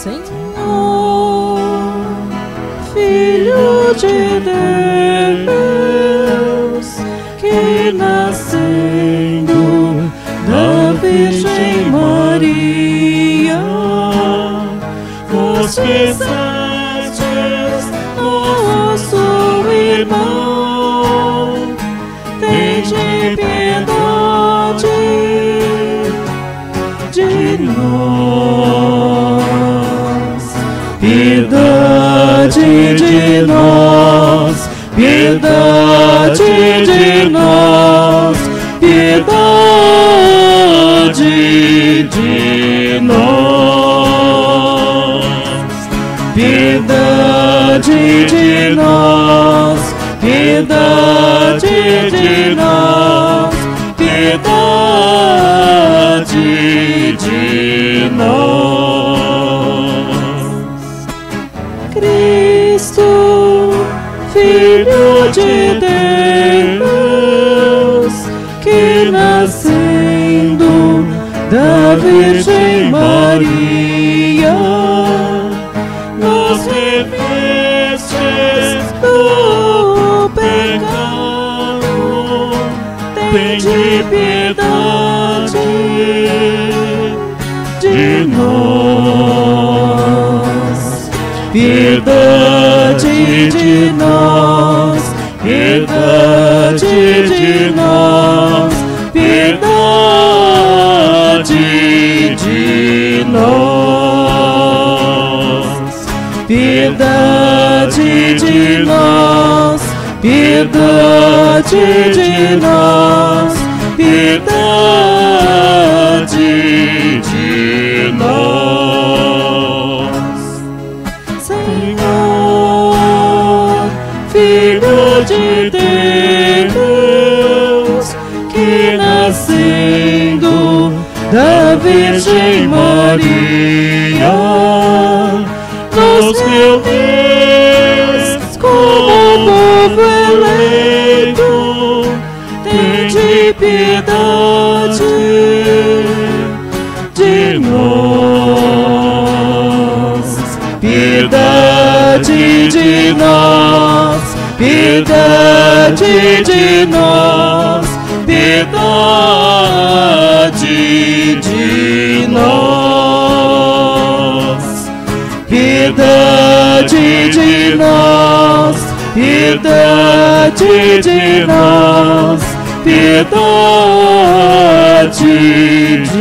Senhor, Filho de Deus, que nascendo da Virgem Maria, vos fizestes nosso irmão, tende piedade de nós, piedade de nós, piedade de nós, piedade de nós, piedade de nós, piedade de nós, piedade de nós. Cristo, Filho de Deus, que nascendo da Virgem Maria, nos revestes do pecado, tende piedade de nós, piedade de nós, piedade de nós, piedade de nós, piedade de nós, piedade de nós, piedade de nós. Senhor, Filho de Deus, que nascendo da Virgem Maria, nos reunis como povo eleito, tende piedade de nós, piedade de nós, piedade de nós, piedade de nós, piedade de nós, piedade de nós, piedade